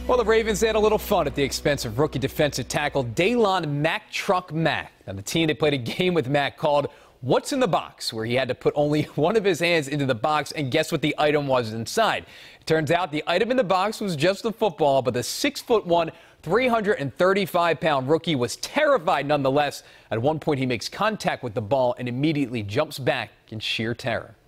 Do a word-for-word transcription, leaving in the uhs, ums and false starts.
Well, the Ravens had a little fun at the expense of rookie defensive tackle Daylon Mack Truck Mack. Now, the team they played a game with Mack called What's in the Box, where he had to put only one of his hands into the box and guess what the item was inside. It turns out the item in the box was just a football, but the six foot one, three hundred thirty-five pound rookie was terrified nonetheless. At one point, he makes contact with the ball and immediately jumps back in sheer terror.